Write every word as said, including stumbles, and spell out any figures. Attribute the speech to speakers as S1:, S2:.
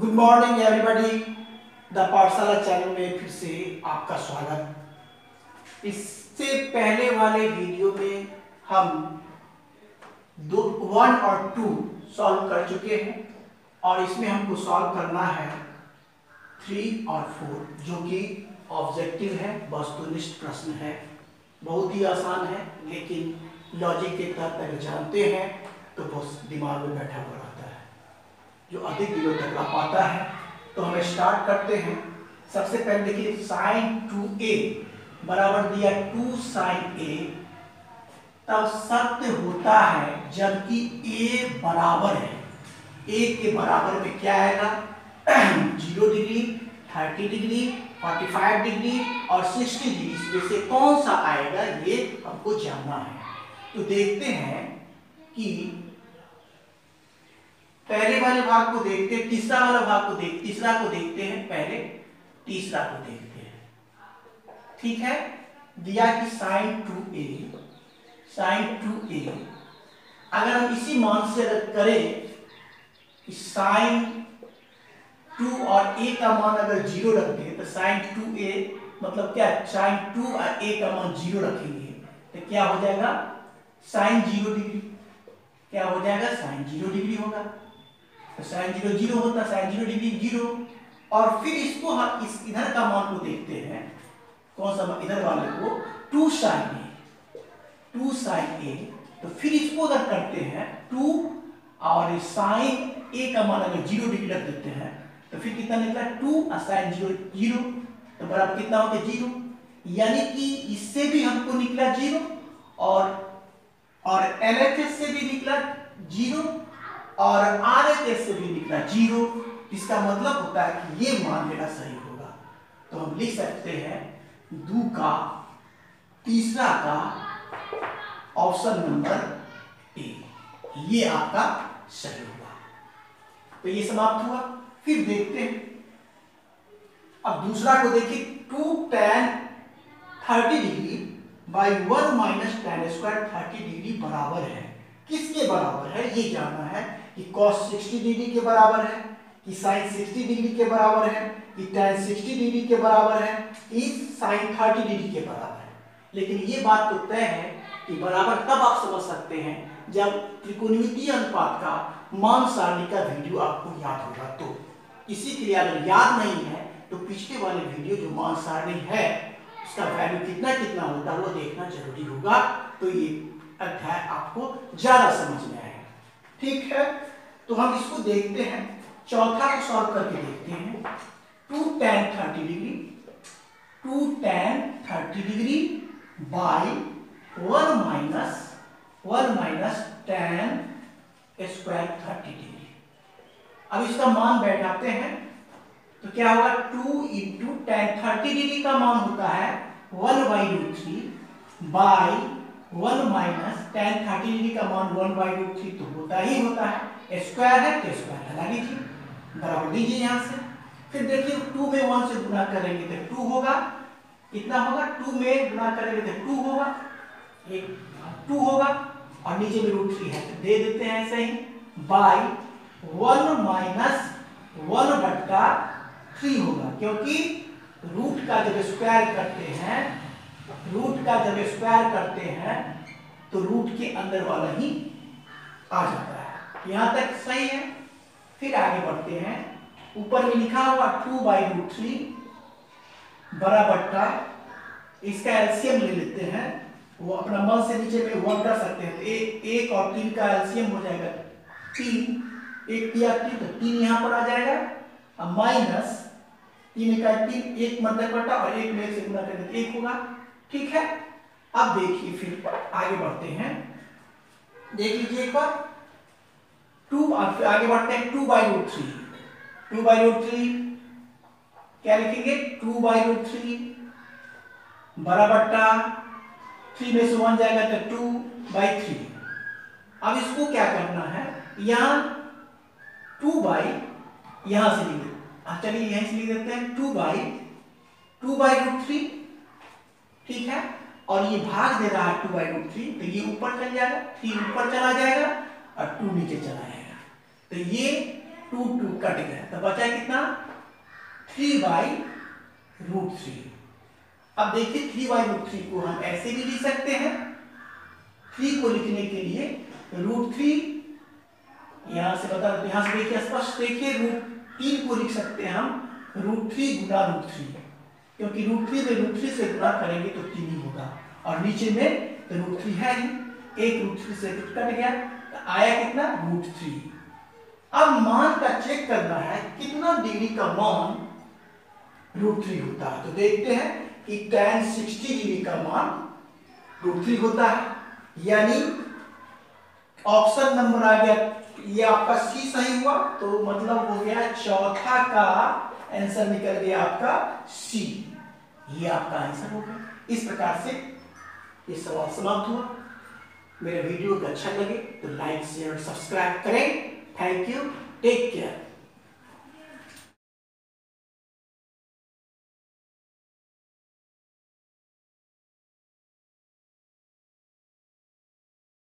S1: Good morning everybody, the Pathshala channel में फिर से आपका स्वागत। इससे पहले वाले वीडियो में हम दो वन और टू सॉल्व कर चुके हैं और इसमें हमको सॉल्व करना है थ्री और फोर, जो कि ऑब्जेक्टिव है, वस्तुनिष्ठ प्रश्न है। बहुत ही आसान है, लेकिन लॉजिक के तहत अगर जानते हैं तो बहुत दिमाग में बैठा हुआ रहता है, जो अधिक दिनों तक रह पाता है। तो हम स्टार्ट करते हैं। सबसे पहले देखिए, साइन टू ए बराबर दिया टू साइन ए, तब सत्य होता है जबकि ए बराबर है। ए के बराबर में क्या आएगा? Zero degree, thirty degree, forty five degree और सिक्सटी डिग्री, इसमें से कौन सा आएगा ये हमको जानना है। तो देखते हैं कि पहले वाले भाग को देखते हैं, तीसरा वाला भाग को देख तीसरा को देखते हैं। पहले तीसरा को देखते हैं, ठीक है। दिया कि sine two A, sine two A अगर हम इसी मान से अगर करें कि साइन टू और ए का मान अगर जीरो रखते हैं तो साइन टू ए मतलब क्या, साइन टू और ए का मान जीरो रखेंगे तो क्या हो जाएगा? Sine zero degree. क्या हो जाएगा? साइन जीरो डिग्री होगा। तो साइन जीरो जीरो होता, साइन जीरो डिग्री जीरो। और फिर इसको हम इस इधर का मान को देखते हैं, कौन सा? इधर वाले को two sine A, two sine A. तो फिर इसको अगर करते हैं टू और साइन ए का मान अगर जीरो डिग्री रख देते हैं तो फिर कितना निकला? टू और साइन जीरो जीरो, तो बराबर कितना हो गया? जीरो। यानी कि इससे भी हमको निकला जीरो और और एल एच एस से भी निकला जीरो और आर एच एस से भी निकला जीरो। इसका मतलब होता है कि ये मान मेरा सही होगा। तो हम लिख सकते हैं दो का तीसरा का ऑप्शन नंबर ए, ये आपका सही होगा। तो ये समाप्त हुआ। फिर देखते हैं, अब दूसरा को देखिए, two tan thirty degree by one minus tan square thirty degree बराबर है। किसके बराबर है ये जानना है, कि कॉस सिक्सटी डिग्री के बराबर है, कि साइन सिक्सटी डिग्री के बराबर है, कि टेन सिक्सटी डिग्री के बराबर है, कि साइन थर्टी डिग्री के बराबर है। लेकिन ये बात तो तय है कि बराबर तब आप समझ सकते हैं जब त्रिकोणमितीय अनुपात का मान सारणी का वीडियो आपको याद होगा। तो इसी के लिए अगर याद नहीं है तो पिछले वाले वीडियो जो मान सारणी है उसका वैल्यू कितना कितना होता है वो देखना जरूरी होगा। तो ये अध्याय आपको ज्यादा समझ में आएगा, ठीक है। तो हम इसको देखते हैं, चौथा को सॉल्व करके देखते हैं। Two tan thirty degree, two tan thirty degree by one minus one minus tan square thirty degree. अब इसका मान बैठाते हैं तो क्या होगा? Two into tan thirty degree का मान होता है one by root three by one minus tan thirty degree का मान वन बाई रूट थ्री, तो होता ही होता है। स्क्वायर है तो स्क्वायर हटा दीजिए, बराबर दीजिए यहाँ से। फिर देखिए टू में वन से गुना करेंगे तो टू होगा। कितना होगा? टू में गुना करेंगे तो टू होगा, एक टू होगा और नीचे में रूट थ्री है तो दे देते हैं ऐसे ही, बाई वन माइनस वन बट्टा थ्री होगा, क्योंकि रूट का जब स्क्वायर करते हैं रूट का जब स्क्वायर करते हैं तो रूट के अंदर वाला ही आ जाता है। यहां तक सही है। फिर आगे बढ़ते हैं, ऊपर में लिखा हुआ टू बाई रूट थ्री बराबर का, इसका एलसीएम ले लेते हैं। वो अपना मन से नीचे में वन कर सकते हैं। एक एक और तीन का एलसीएम हो जाएगा तीन, एक दिया तीन तो तीन यहाँ पर आ जाएगा, अब माइनस तीन का तीन, एक मतलब बटा और एक में एक से गुना करके एक होगा, ठीक है। अब देखिए फिर आगे बढ़ते हैं, देख लीजिए एक बार, टू फिर आगे बढ़ते हैं two by root three, two by root three क्या लिखेंगे? टू बाई रूट थ्री बराबर का थ्री में से वन जाएगा तो टू बाई थ्री। अब इसको क्या करना है, यहां टू बाई यहां से लिख, चलिए यहीं से लिख देते हैं two by two by root three, ठीक है। और ये भाग दे रहा है टू बाई रूट थ्री, तो ये ऊपर चल जाएगा, थ्री ऊपर चला जाएगा और टू नीचे चला जाएगा। तो ये टू टू कट गया तो बचा कितना, थ्री बाई रूट थ्री। अब देखिए थ्री बाई रूट थ्री को हम ऐसे भी लिख सकते हैं, थ्री को लिखने के लिए रूट थ्री यहां से बता, यहां से देखिए स्पष्ट देखिए, रूट तीन को लिख सकते हैं हम रूट थ्री गुना रूट थ्री, क्योंकि रूट थ्री में रूट थ्री से गुणा करेंगे तो तीन ही होगा, और नीचे में तो रूट थ्री है ही, एक रूट थ्री से कट गया तो आया कितना, रूट थ्री। अब मान का चेक करना है कितना डिग्री का मान रूट थ्री होता है, तो देखते हैं कि tan साठ डिग्री का मान रूट थ्री होता है, यानी ऑप्शन नंबर आ गया, ये आपका सी सही हुआ, तो मतलब हो गया चौथा का आंसर निकल गया आपका सी, ये आपका आंसर हो गया। इस प्रकार से ये सवाल समाप्त हुआ। मेरा वीडियो को अच्छा लगे तो लाइक शेयर सब्सक्राइब करें। Thank you, take care.